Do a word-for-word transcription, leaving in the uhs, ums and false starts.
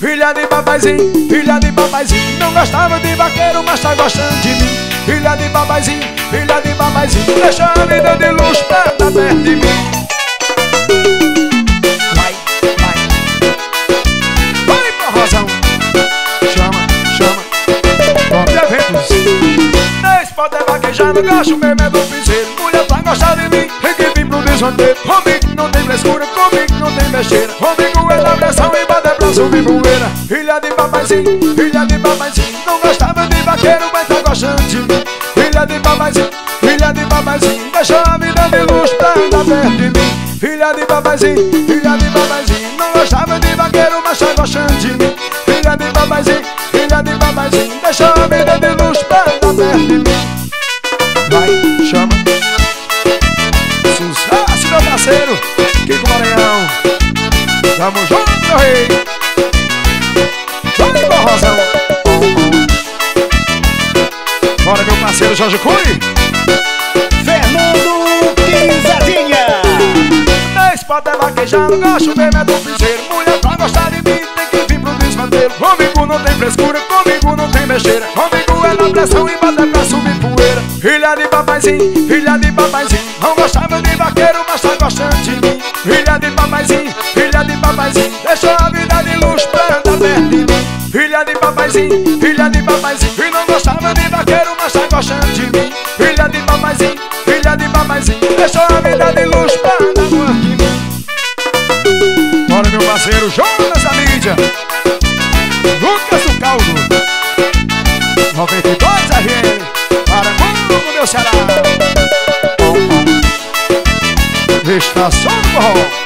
filha de babaizinho, filha de babaizinho. Não gostava de vaqueiro, mas tá gostando de mim. Filha de babaizinho, filha de babaizinho. Deixa a vida de luxo pra andar perto de mim. Vai, vai, vai pro Rosão. Chama, chama, top eventos. Nesse pode vaquejar, não gosto mesmo é do piseiro. Mulher pra gostar de mim, tem que vir pro desvanteiro. Comigo não tem frescura, comigo não tem besteira. Comigo é da pressão e bate pra subir poeira. Filha de babaizinho, filha de babaizinho. Não gostava de vaqueiro, mas tá gostando de mim. Filha de babaizinho, filha de babaizinho. Deixa a vida de luxo pra andar perto de mim. Filha de babaizinho, filha de babaizinho. Não gostava de vaqueiro, mas tá gostando de mim. Filha de babaizinho, filha de babaizinho. Deixa a vida de luxo pra andar perto de mim. Vai, chama. Sucesso, meu parceiro Kiko Maranhão. Tamo junto, meu rei. Vai, meu Rosão. Bora, meu parceiro Jorge Cui. Fernando Pisadinha. Nesse pode é vaquejar, não gosto mesmo é do piseiro. Mulher pra gostar de mim tem que vir pro desvanteiro. Comigo não tem frescura, comigo não tem besteira. Comigo é na pressão e bate pra subir poeira. Filha de babaizinho, filha de babaizinho. Não gostava de vaqueiro, mas tá gostando de mim. Filha de babaizinho, filha de babaizinho. Deixa a vida de luxo pra andar perto de mim. Filha de babaizinho, filha de babaizinho. E não gostava de vaqueiro, mas tá gostando de mim. Filha de babaizinho, filha de babaizinho. Deixa a vida de luxo pra andar perto de mim. Bora, meu parceiro Jonas da mídia. Lucas do Caldo noventa e dois R M. Para mundo, meu Ceará. Estação do Forró.